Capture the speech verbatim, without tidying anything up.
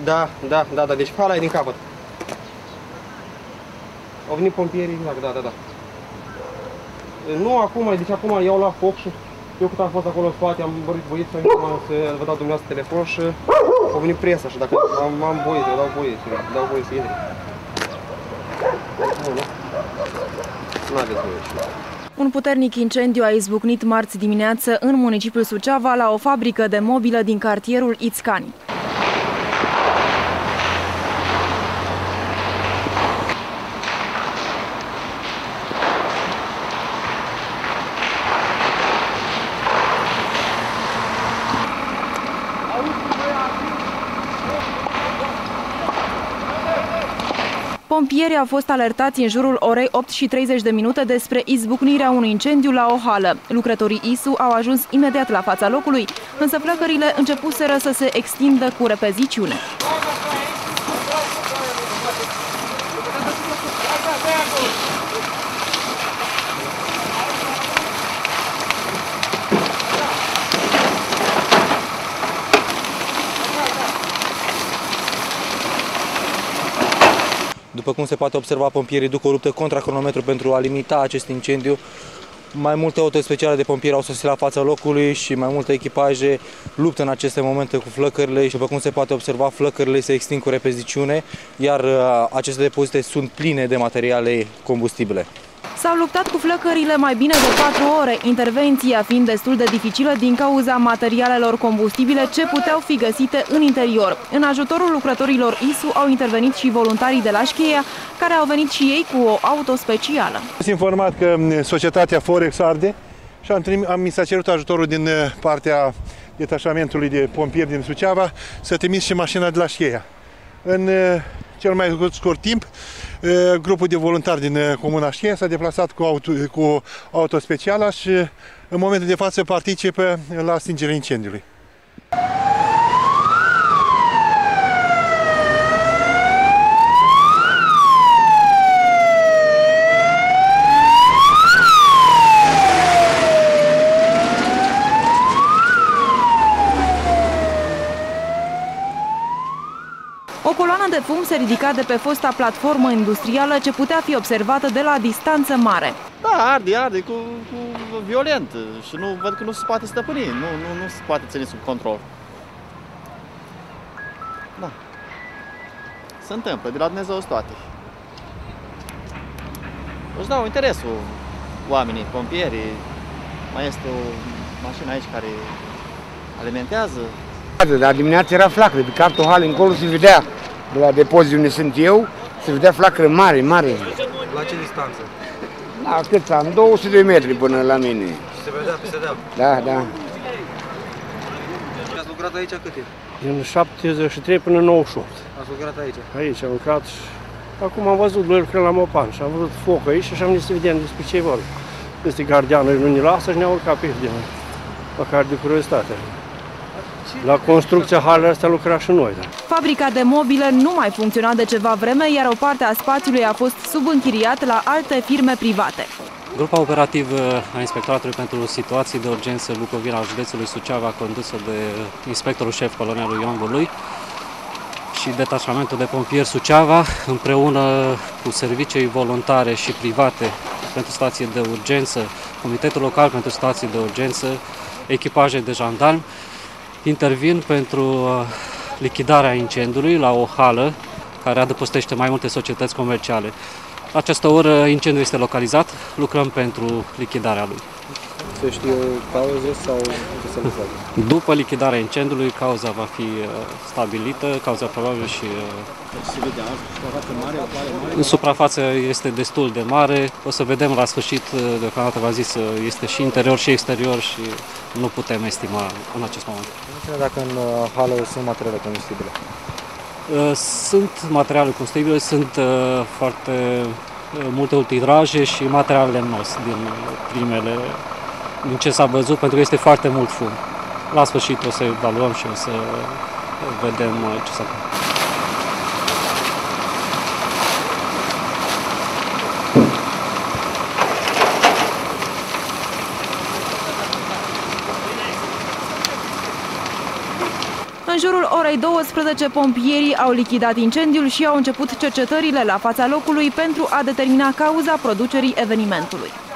Da, da, da, da, deci hala e din capăt. Au venit pompierii, exact, da, da, da. Nu acum, deci acum iau la foc și eu cât am fost acolo în spate, am vorbit băieții, să vă dau dumneavoastră telefon și au venit presa și dacă am, am voie, să dau voie, să dau voie să intri. Nu aveți voie și Un puternic incendiu a izbucnit marți dimineață în municipiul Suceava la o fabrică de mobilă din cartierul Ițcani. Pompierii au fost alertați în jurul orei opt și treizeci de minute despre izbucnirea unui incendiu la o hală. Lucrătorii I S U au ajuns imediat la fața locului, însă flăcările începuseră să se extindă cu repeziciune. După cum se poate observa, pompierii duc o luptă contra cronometru pentru a limita acest incendiu. Mai multe auto speciale de pompieri au sosit la fața locului și mai multe echipaje luptă în aceste momente cu flăcările. Și după cum se poate observa, flăcările se extind cu repeziciune, iar aceste depozite sunt pline de materiale combustibile. S-au luptat cu flăcările mai bine de patru ore, intervenția fiind destul de dificilă din cauza materialelor combustibile ce puteau fi găsite în interior. În ajutorul lucrătorilor I S U au intervenit și voluntarii de la Șcheia, care au venit și ei cu o auto specială. Am informat că societatea Forex arde și am, am mi s-a cerut ajutorul din partea detașamentului de pompieri din Suceava să trimis și mașina de la Șcheia. În cel mai scurt timp, grupul de voluntari din Comuna Șcheia s-a deplasat cu auto, cu auto specială și în momentul de față participă la stingerea incendiului. O coloană de fum se ridica de pe fosta platformă industrială ce putea fi observată de la distanță mare. Da, arde, arde cu, cu violent și nu văd că nu se poate stăpâni, nu, nu, nu se poate ține sub control. Da. Se întâmplă, de la Dumnezeu toate. Își dau interesul oamenii, pompierii, mai este o mașină aici care alimentează. La dimineață era flacără, de cartohale încolo se vedea, de la depozit unde sunt eu, se vedea flacără mare, mare. La ce distanță? La cât am? două sute de metri până la mine. Se vedea peste deal? Da, da. Ați lucrat aici cât timp? Din șaptezeci și trei până nouăzeci și opt. Ați lucrat aici? Aici am lucrat și acum am văzut doi lucrări la Mopan și am văzut foc aici și am zis să vedem despre ce vorba. Este gardianul, nu ne lasă și ne-au urcat pe din măcar de curiozitate. La construcția halei astea lucra și noi. Da. Fabrica de mobile nu mai funcționa de ceva vreme, iar o parte a spațiului a fost subînchiriat la alte firme private. Grupa operativă a Inspectoratului pentru Situații de Urgență Bucovina al județului Suceava, condusă de inspectorul șef colonelul Ion Vălui și detașamentul de pompieri Suceava, împreună cu servicii voluntare și private pentru situații de urgență, Comitetul Local pentru Situații de Urgență, echipaje de jandarmi, intervin pentru lichidarea incendiului la o hală care adăpostește mai multe societăți comerciale. La această oră incendiul este localizat, lucrăm pentru lichidarea lui. Se știe cauze sau ce se lucrează? După lichidarea incendiului, cauza va fi stabilită, cauza probabil și... Se vede suprafață mare, o pare mare? În suprafață este destul de mare, o să vedem la sfârșit, deocamdată v-am zis, este și interior și exterior și nu putem estima în acest moment. Dacă în hală sunt materiale combustibile? Sunt materiale combustibile, sunt foarte multe ultidraje și material lemnos din primele, din ce s-a văzut, pentru că este foarte mult fum. La sfârșit o să evaluăm și o să vedem ce s-a întâmplat. În jurul jurul orei douăsprezece, pompierii au lichidat incendiul și au început cercetările la fața locului pentru a determina cauza producerii evenimentului.